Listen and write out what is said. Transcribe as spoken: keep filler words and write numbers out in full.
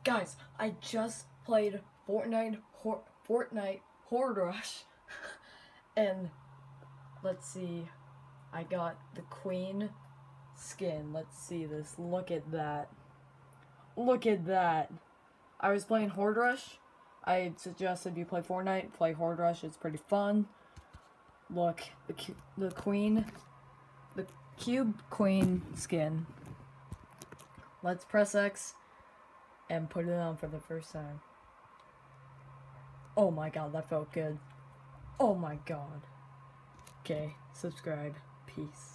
Guys, I just played Fortnite, Hor Fortnite Horde Rush, and let's see, I got the Queen skin. Let's see this. Look at that. Look at that. I was playing Horde Rush. I suggested you play Fortnite, play Horde Rush. It's pretty fun. Look, the the Queen, the Cube Queen skin. Let's press X and put it on for the first time. Oh my god, that felt good. Oh my god. Okay, subscribe. Peace.